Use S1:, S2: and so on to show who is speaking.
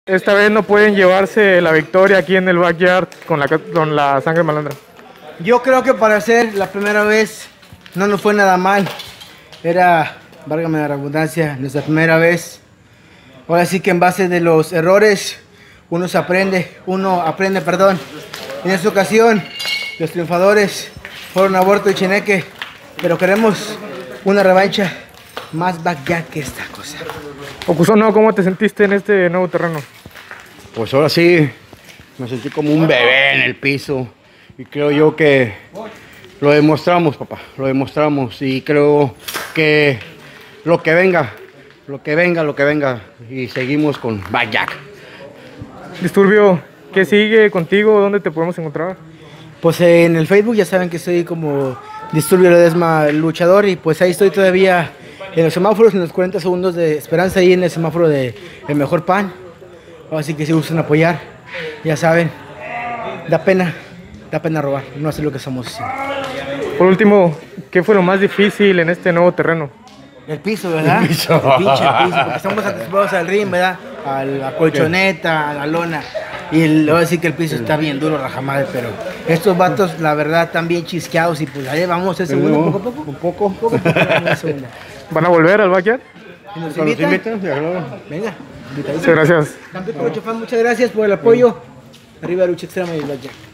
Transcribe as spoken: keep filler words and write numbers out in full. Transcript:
S1: Esta vez no pueden llevarse la victoria aquí en el backyard con la, con la sangre malandra.
S2: Yo creo que para ser la primera vez no nos fue nada mal. Era, válgame la redundancia, nuestra primera vez. Ahora sí que en base de los errores uno se aprende, uno aprende, perdón. En esta ocasión los triunfadores fueron Aborto y Cheneque, pero queremos una revancha más backyard que esta cosa.
S1: Okusono, ¿cómo te sentiste en este nuevo terreno?
S3: Pues ahora sí, me sentí como un bebé en el piso y creo yo que lo demostramos, papá, lo demostramos y creo que lo que venga, lo que venga, lo que venga y seguimos con Backyard.
S1: Disturbio, ¿qué sigue contigo? ¿Dónde te podemos encontrar?
S2: Pues en el Facebook ya saben que estoy como Disturbio Ledesma luchador y pues ahí estoy todavía en los semáforos, en los cuarenta segundos de esperanza, ahí en el semáforo de El Mejor Pan. Así que si gustan apoyar, ya saben, da pena, da pena robar, no hacer lo que estamos haciendo.
S1: Por último, ¿qué fue lo más difícil en este nuevo terreno?
S2: El piso, ¿verdad? El piso. El pinche piso, porque estamos acostumbrados al ring, ¿verdad? A la colchoneta, a la lona. Y le voy a decir que el piso está bien duro, rajamadre, pero estos vatos, la verdad, están bien chisqueados y pues ahí vamos, el segundo, poco a poco.
S3: Un poco.
S2: Un poco, poco,
S1: ¿Van a volver al backyard?
S2: ¿Y nos
S3: Cuando
S2: invitan?
S3: se invitan, ya, claro.
S2: Venga.
S1: Muchas gracias.
S2: Campeón Lucha Fan, muchas gracias por el apoyo. Arriba Lucha Extrema y el Backyard.